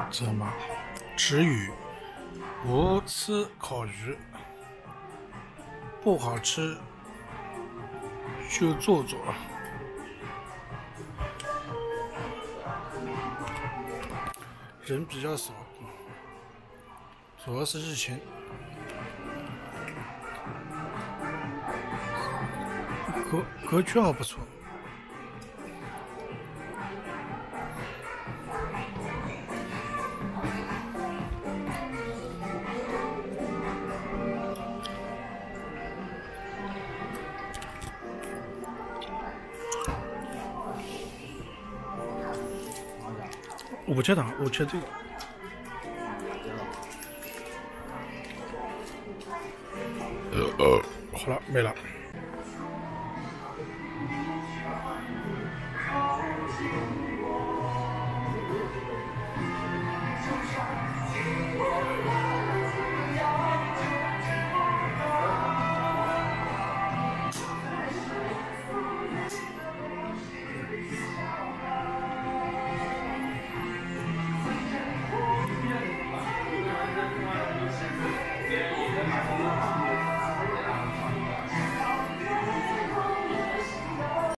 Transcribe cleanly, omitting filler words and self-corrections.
知道吗？止语，无吃烤鱼，不好吃就做做。人比较少，主要是日前。格局好不错。5切糖，5切这个。好了，没了。